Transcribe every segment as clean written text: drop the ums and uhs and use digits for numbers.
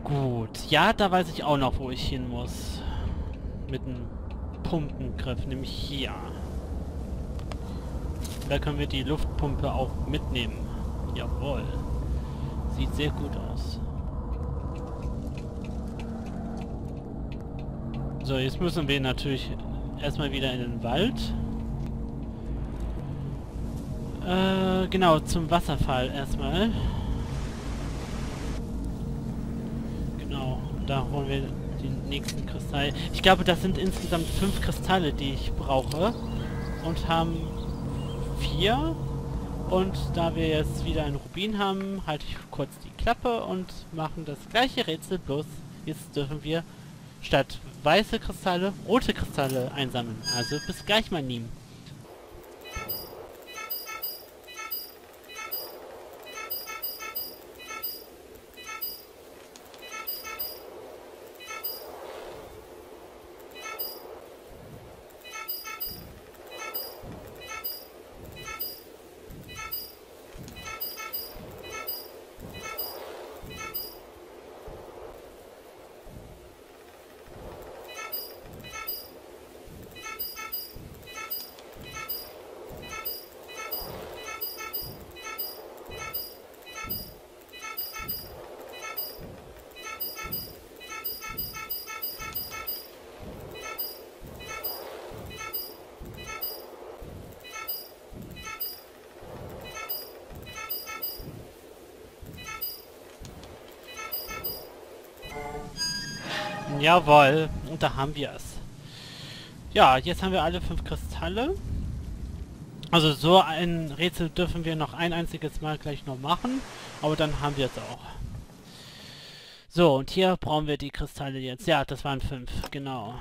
Gut. Ja, da weiß ich auch noch, wo ich hin muss. Mit einem Pumpengriff, nämlich hier. Da können wir die Luftpumpe auch mitnehmen. Jawohl. Sieht sehr gut aus. So, jetzt müssen wir natürlich erstmal wieder in den Wald. Genau, zum Wasserfall erstmal. Genau, da holen wir den nächsten Kristall. Ich glaube, das sind insgesamt 5 Kristalle, die ich brauche. Und haben 4. Und da wir jetzt wieder einen Rubin haben, halte ich kurz die Klappe und machen das gleiche Rätsel, bloß jetzt dürfen wir statt weiße Kristalle rote Kristalle einsammeln. Also bis gleich, mein Lieben. Jawohl, und da haben wir es. Ja, jetzt haben wir alle 5 Kristalle. Also so ein Rätsel dürfen wir noch ein einziges Mal gleich noch machen, aber dann haben wir es auch. So, und hier brauchen wir die Kristalle jetzt. Ja, das waren 5, genau.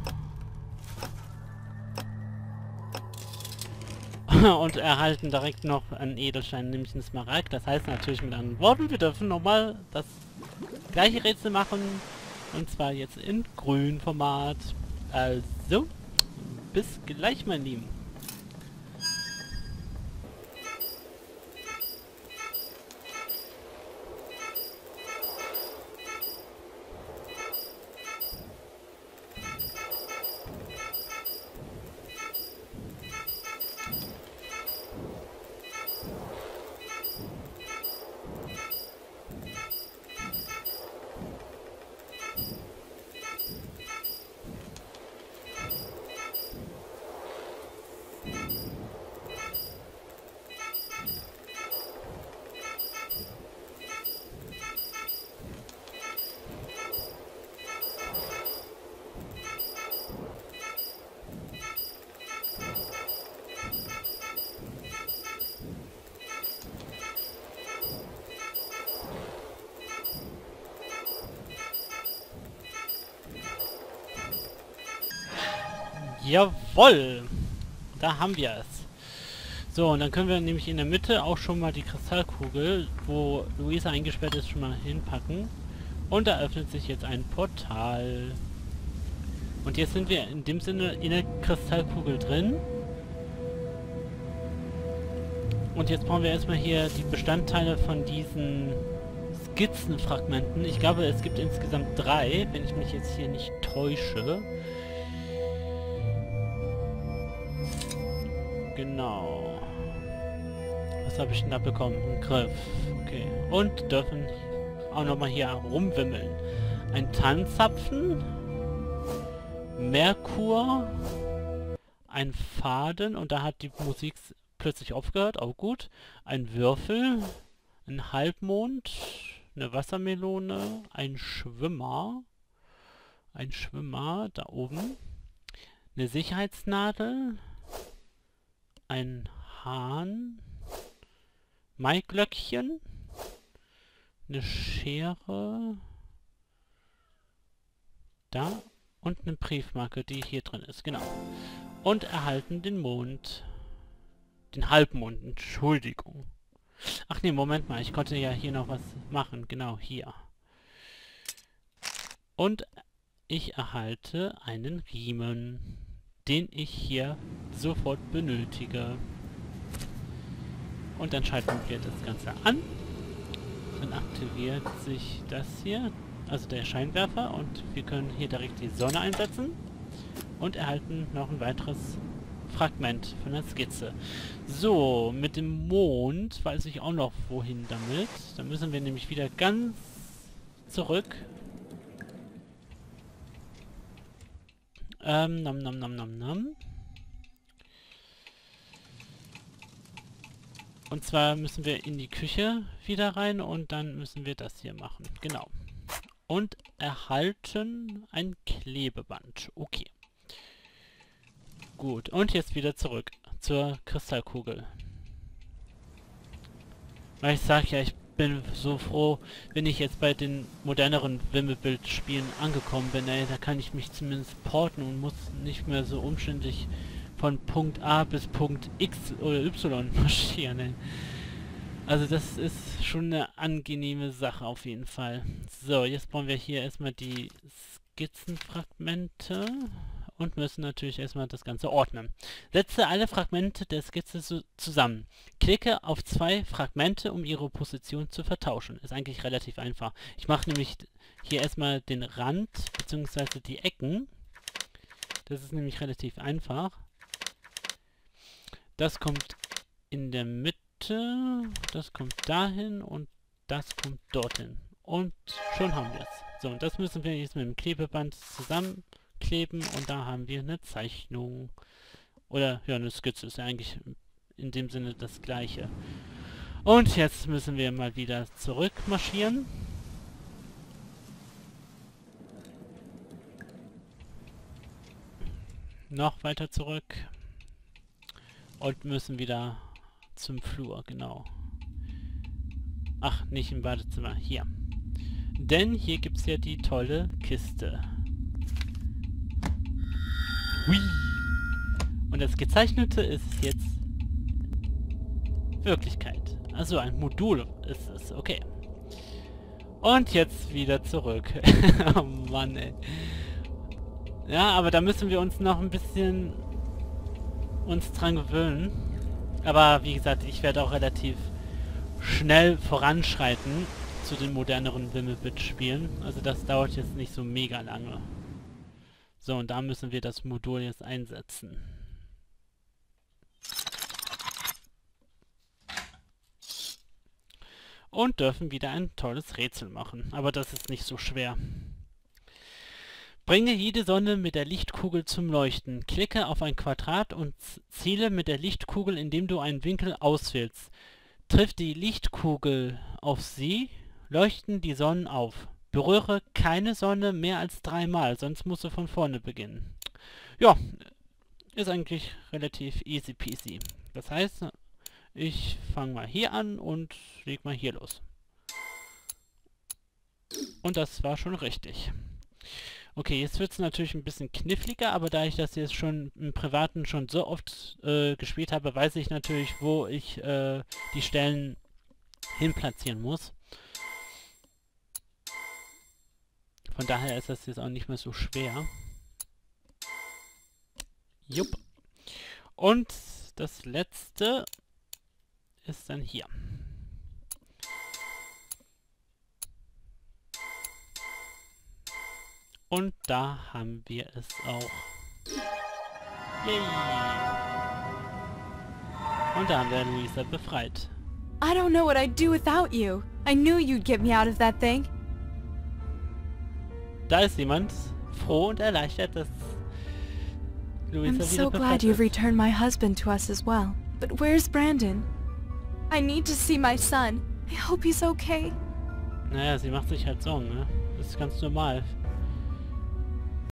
Und erhalten direkt noch einen Edelstein, nämlich einen Smaragd. Das heißt natürlich mit anderen Worten, wir dürfen nochmal das gleiche Rätsel machen. Und zwar jetzt in Grün-Format. Also, bis gleich, mein Lieben. Jawohl! Da haben wir es. So, und dann können wir nämlich in der Mitte auch schon mal die Kristallkugel, wo Luisa eingesperrt ist, schon mal hinpacken. Und da öffnet sich jetzt ein Portal. Und jetzt sind wir in dem Sinne in der Kristallkugel drin. Und jetzt brauchen wir erstmal hier die Bestandteile von diesen Skizzenfragmenten. Ich glaube, es gibt insgesamt 3, wenn ich mich jetzt hier nicht täusche. Genau. Was habe ich denn da bekommen? Ein Griff. Okay. Und dürfen auch nochmal hier rumwimmeln. Ein Tannenzapfen. Merkur. Ein Faden. Und da hat die Musik plötzlich aufgehört. Auch gut. Ein Würfel. Ein Halbmond. Eine Wassermelone. Ein Schwimmer. Ein Schwimmer da oben. Eine Sicherheitsnadel. Ein Hahn, Maiglöckchen, eine Schere, da und eine Briefmarke, die hier drin ist, genau. Und erhalten den Mond, den Halbmond, Entschuldigung. Ach nee, Moment mal, ich konnte ja hier noch was machen, genau, hier. Und ich erhalte einen Riemen, den ich hier sofort benötige. Und dann schalten wir das Ganze an. Dann aktiviert sich das hier. also der Scheinwerfer, und wir können hier direkt die Sonne einsetzen und erhalten noch ein weiteres Fragment von der Skizze. So, mit dem Mond weiß ich auch noch wohin damit. Da müssen wir nämlich wieder ganz zurück. Nam, nam, nam, nam, nam. Und zwar müssen wir in die Küche wieder rein und dann müssen wir das hier machen. Genau. Und erhalten ein Klebeband. Okay. Gut. Und jetzt wieder zurück zur Kristallkugel. Weil ich sage ja, ich bin so froh, wenn ich jetzt bei den moderneren Wimmelbildspielen angekommen bin. Ey, da kann ich mich zumindest porten und muss nicht mehr so umständlich von Punkt A bis Punkt X oder Y marschieren. Ey. Also das ist schon eine angenehme Sache auf jeden Fall. So, jetzt brauchen wir hier erstmal die Skizzenfragmente und müssen natürlich erstmal das Ganze ordnen. Setze alle Fragmente der Skizze zusammen. Klicke auf 2 Fragmente, um ihre Position zu vertauschen. Ist eigentlich relativ einfach. Ich mache nämlich hier erstmal den Rand bzw. die Ecken. Das ist nämlich relativ einfach. Das kommt in der Mitte, das kommt dahin und das kommt dorthin. Und schon haben wir es. So, und das müssen wir jetzt mit dem Klebeband zusammenkleben und da haben wir eine Zeichnung. Oder, ja, eine Skizze ist ja eigentlich in dem Sinne das gleiche. Und jetzt müssen wir mal wieder zurück marschieren. Noch weiter zurück. Und müssen wieder zum Flur, genau. Ach, nicht im Badezimmer, hier. Denn hier gibt es ja die tolle Kiste. Hui! Und das Gezeichnete ist jetzt Wirklichkeit. Also ein Modul ist es, okay. Und jetzt wieder zurück. Oh Mann, ey. Ja, aber da müssen wir uns noch ein bisschen dran gewöhnen. Aber wie gesagt, ich werde auch relativ schnell voranschreiten zu den moderneren Wimmelbit-Spielen. Also das dauert jetzt nicht so mega lange. So, und da müssen wir das Modul jetzt einsetzen. Und dürfen wieder ein tolles Rätsel machen. Aber das ist nicht so schwer. Bringe jede Sonne mit der Lichtkugel zum Leuchten. Klicke auf ein Quadrat und ziele mit der Lichtkugel, indem du einen Winkel auswählst. Trifft die Lichtkugel auf sie, leuchten die Sonnen auf. Berühre keine Sonne mehr als 3 Mal, sonst musst du von vorne beginnen. Ja, ist eigentlich relativ easy peasy. Das heißt, ich fange mal hier an und leg mal hier los. Und das war schon richtig. Okay, jetzt wird es natürlich ein bisschen kniffliger, aber da ich das jetzt schon im Privaten schon so oft gespielt habe, weiß ich natürlich, wo ich die Stellen hin platzieren muss. Von daher ist das jetzt auch nicht mehr so schwer. Jupp. Und das letzte ist dann hier. Und da haben wir es auch. Yay! Und da haben wir Luisa befreit. I don't know what I'd do without you. I knew you'd get me out of that thing. Da ist jemand froh und erleichtert, dass Luisa I'm wieder so befreit glad you've ist. returned my husband to us as well. But where's Brandon? I need to see my son. I hope he's okay. Naja, sie macht sich halt Sorgen, ne? Das ist ganz normal.